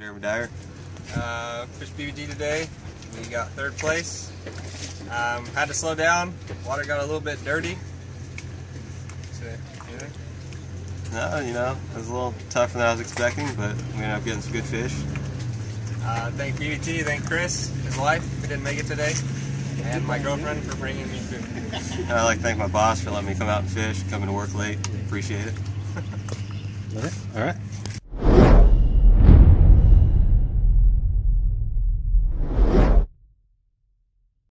Jeremy Dyer. Fished PBT today. We got 3rd place. Had to slow down. Water got a little bit dirty. So, anything? No, you know, it was a little tougher than I was expecting, but we ended up getting some good fish. Thank PBT, thank Chris, his wife, who didn't make it today, and my girlfriend for bringing me food. And I'd like to thank my boss for letting me come out and fish, coming to work late. Appreciate it. All right.